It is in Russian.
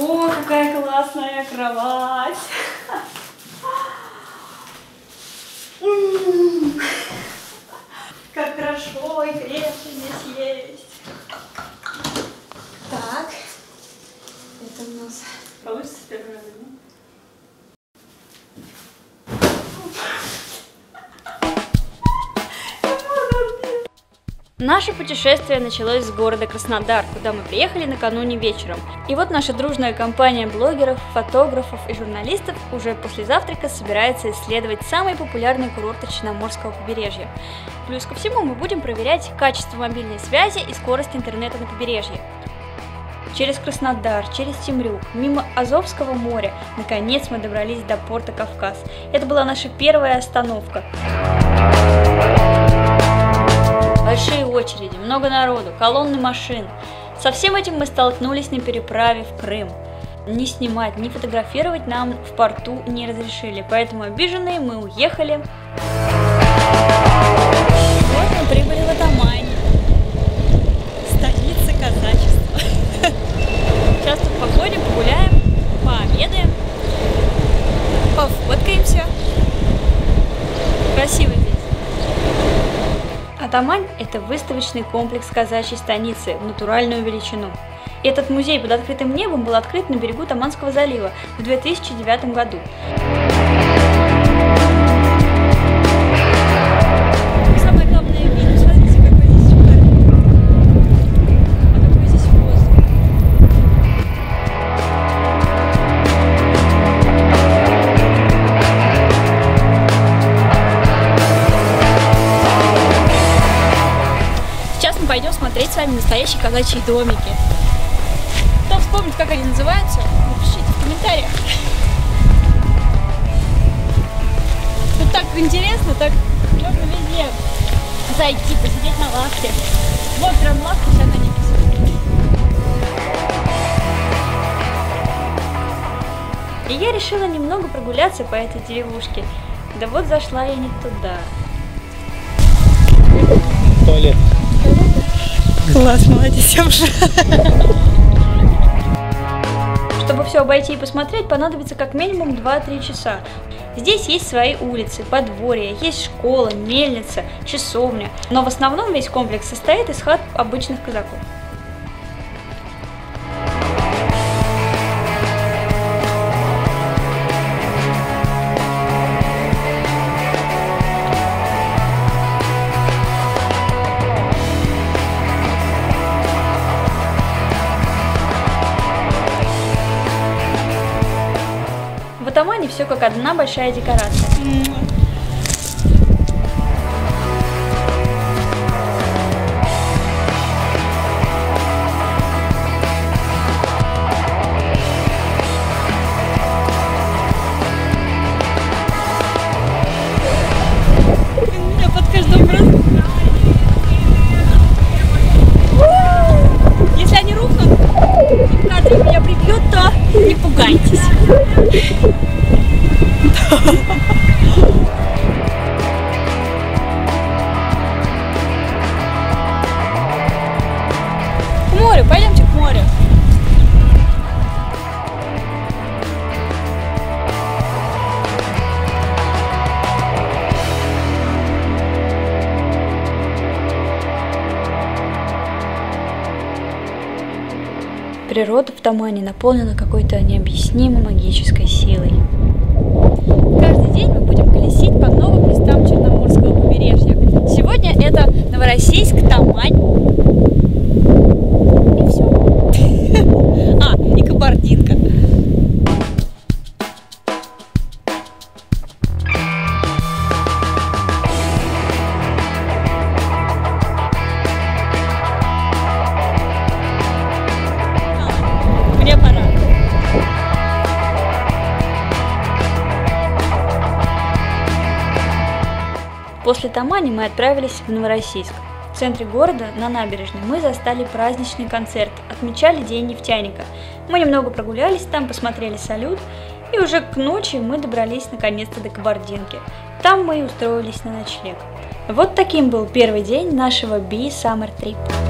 О, какая классная кровать! Как хорошо и крепко здесь есть. Так, это у нас получится с первого раза, да? Наше путешествие началось с города Краснодар, куда мы приехали накануне вечером. И вот наша дружная компания блогеров, фотографов и журналистов уже после завтрака собирается исследовать самые популярные курорты Черноморского побережья. Плюс ко всему мы будем проверять качество мобильной связи и скорость интернета на побережье. Через Краснодар, через Темрюк, мимо Азовского моря, наконец мы добрались до порта Кавказ. Это была наша первая остановка. Большие очереди, много народу, колонны машин. Со всем этим мы столкнулись на переправе в Крым. Ни снимать, ни фотографировать нам в порту не разрешили, поэтому обиженные мы уехали. Вот мы прибыли в Атамань, столица казачества. Сейчас тут походим, погуляем, пообедаем, пофоткаемся. Красиво здесь. Атамань – это выставочный комплекс казачьей станицы в натуральную величину. Этот музей под открытым небом был открыт на берегу Таманского залива в 2009 году. Самое главное видно, смотрите, какой здесь шикарный. А какой здесь воздух. Сейчас мы пойдем смотреть с вами настоящие казачьи домики. Кто вспомнит, как они называются, напишите в комментариях. Тут так интересно, так можно везде зайти, посидеть на лавке. Вот прям лавка, сейчас на ней посидеть. И я решила немного прогуляться по этой деревушке. Да вот зашла я не туда. Туалет. Класс, молодец, я уже. Чтобы все обойти и посмотреть, понадобится как минимум 2-3 часа. Здесь есть свои улицы, подворья, есть школа, мельница, часовня. Но в основном весь комплекс состоит из хат обычных казаков. В Атамане все как одна большая декорация. Я под каждым разом. Если они рухнут, и в кадре меня прибьет, то не пугайтесь. К морю, пойдемте к морю. Природа в Тамане наполнена какой-то необъяснимо магической силой. Каждый день мы будем колесить по новым местам Черноморского побережья. Сегодня это Новороссийск, Тамань. И все. А, и Кабардинка. Мне пора. После Тамани мы отправились в Новороссийск. В центре города, на набережной, мы застали праздничный концерт, отмечали День нефтяника. Мы немного прогулялись там, посмотрели салют, и уже к ночи мы добрались наконец-то до Кабардинки. Там мы и устроились на ночлег. Вот таким был первый день нашего Be Summer Trip.